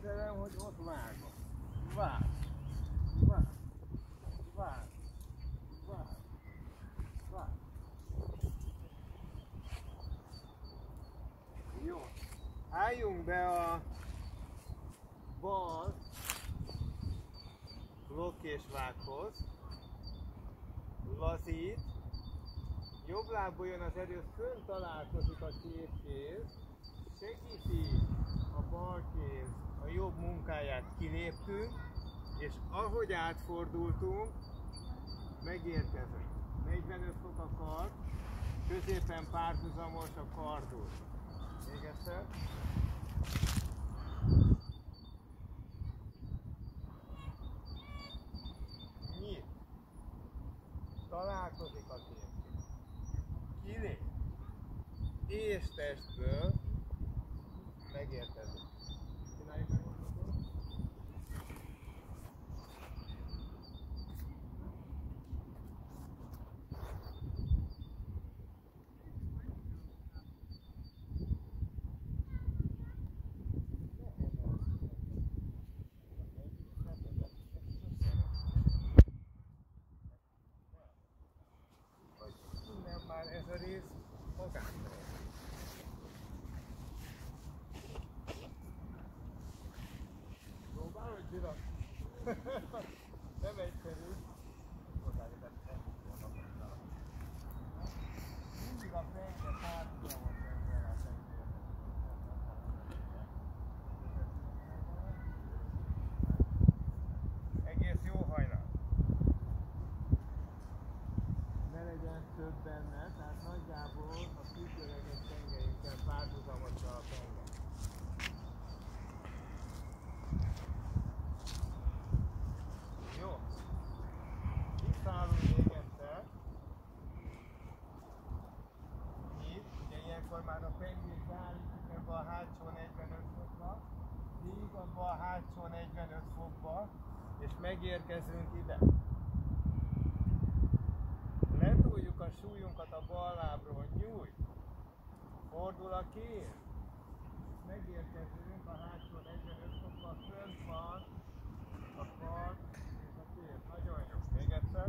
elképzelem, hogy ott vágom. Vág. Vág. Vág. Vág. Vág. Jó. Álljunk be a bal blokk és vághoz. Lazít. Jobb lábból jön az erő, fönn találkozik a két kéz. Segíti a bal kéz a jobb munkáját, kiléptünk, és ahogy átfordultunk, megérkezünk. 45 fok a kard, középen párhuzamos a kardul. Még egyszer. Nyit. Találkozik a két kéz. Kilép. És testből megérkezik. Csináljuk meg most akkor. Innen már ez a rész magától. Nem egyszerű. Mindig a fejre párhuzamos ezzel a fejre. Egész jó hajnal. Ne legyen több benne, tehát nagyjából a függőleges tengelyünkkel párhuzamosra a penge. Jó. Visszaállunk még egyszer. Itt, ugye ilyenkor már a pengét beállítjuk ebbe a hátsó 45 fokba, így abba a hátsó 45 fokba, és megérkezünk ide. Letúljuk a súlyunkat a bal lábról, nyújt, fordul a kéz, megérkezünk a hátsó 45 fokba, fönt van a kard és a kéz. Nagyon jó. Még egyszer.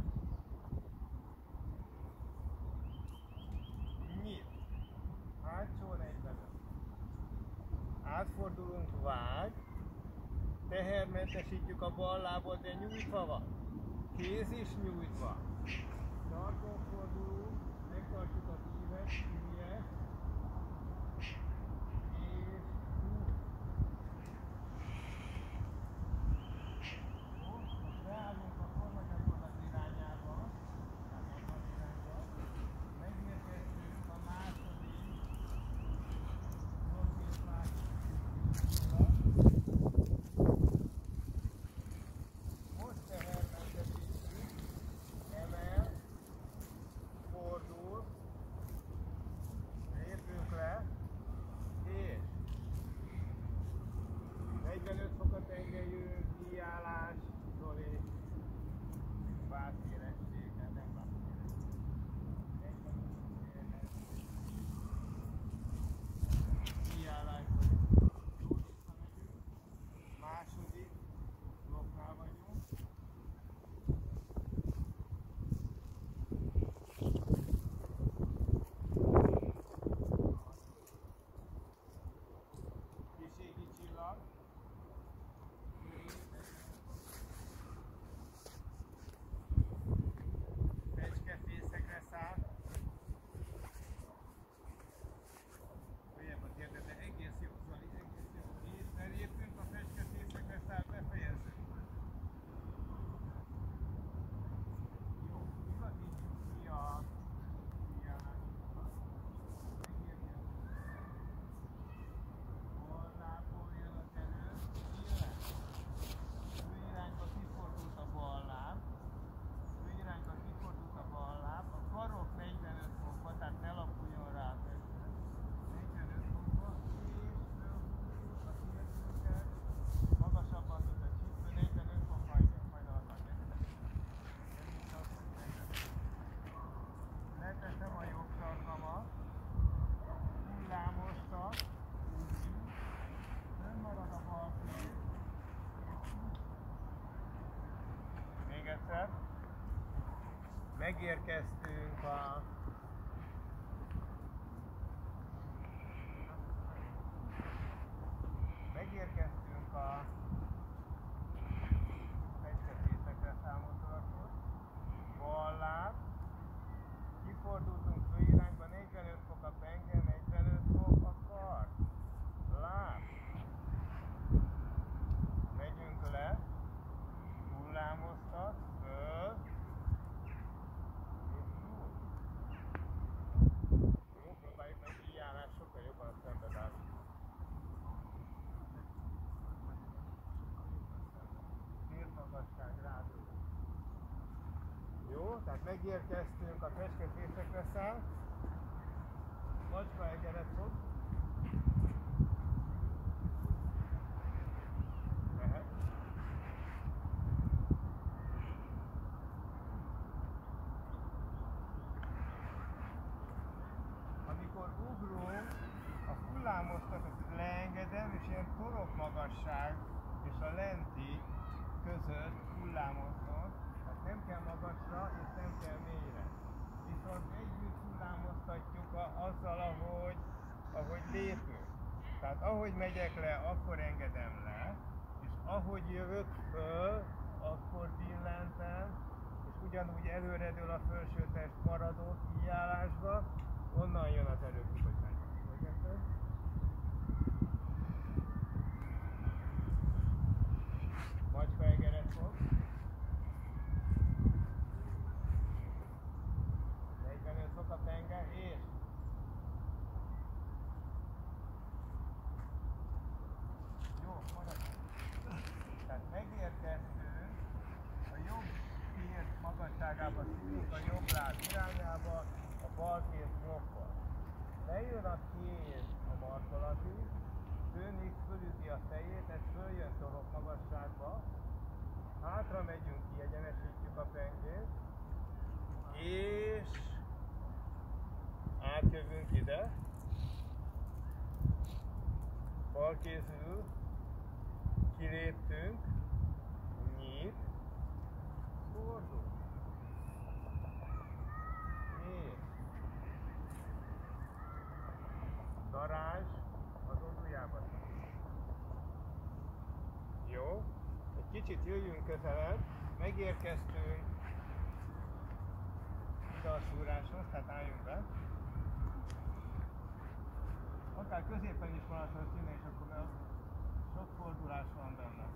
Nyit. Hátsó 45. Átfordulunk, vág. Tehermentesítjük a bal lábot, de nyújtva van. Kéz is nyújtva. Sarkon fordulunk, megtartjuk az ívet, ügyet. És nyújt. Beállunk a formagyakorlat irányába, megérkeztünk a második blokk és vágásra. Most tehermentesítjük, emel, fordul, szépen. Megérkeztünk a fecskefészekre számoltarakot. Bal láb. Kifordultunk főirányba, 45 fok a penge, 45 fok a kard. Láb. Megyünk le. Hullámoztat. Föl. És túl. Jó, próbáljuk meg így állás, sokkal jobban szembedállni. Magasság rádul. Jó, tehát megérkeztünk a fecskefészekre száll. Macska egeret fog. Mehet. Amikor ugrunk, a hullámoztatót leengedem, és ilyen torokmagasság és a lenti között hullámozzon, tehát nem kell magasra és nem kell mélyre. Viszont együtt hullámoztatjuk azzal, ahogy lépünk. Tehát ahogy megyek le, akkor engedem le, és ahogy jövök föl, akkor billentem, és ugyanúgy előredől a felső test maradó kiállásba, onnan jön az erőkibocsátás. Macska egeret fog. 45 fok a penge, és jó, maradjunk. Tehát megérkeztünk, a jobb kéz magasságába szívunk a jobb láb irányába, a bal kéz blokkol. Lejön a kéz a markolatig, főnix fölüti a fejét, ez följön torok magasságba, hátra megyünk, kiegyenesítjük a pengét, és átjövünk ide, bal kézül, kiléptünk, nyit, fordul, és darázs az oldujában. Jó, egy kicsit jöjjünk közelebb, megérkeztünk ide a szúráshoz, tehát álljunk be. Akár középen is van a történet, és akkor sok fordulás van benne.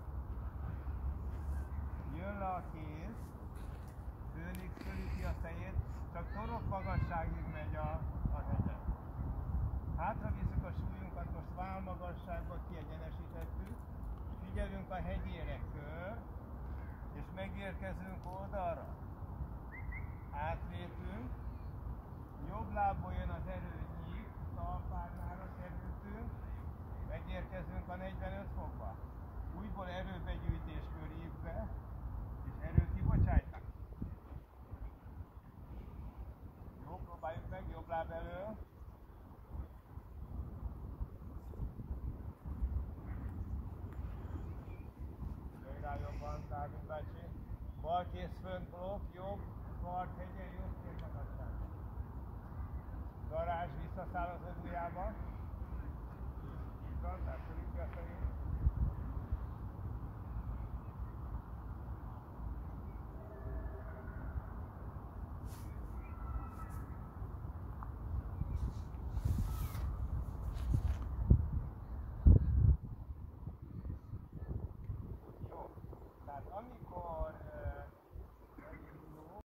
Jön le a kéz, főnix fölüti a fejét, csak torok magasságig megy a hegyen. Hátra visszük a súlyunkat, most válmagasságban kiegyenesítettük, figyelünk a hegyére kör, és megérkezünk oldalra. Átlépünk, jobb lábból jön az erőnyík, talpárnára kerültünk, megérkezünk a 45 fokba. Újból erőbegyűjtés körívbe, és erőkibocsátás. Jó, próbáljuk meg, jobb láb elől. Jöjj rá jobban, Dávid bácsi. Bal kéz fönt blokk, jobb kard hegyen, jobb kéz magasság. Garázs visszaszáll az ödújába. Így van, tehát fölütja a fejét.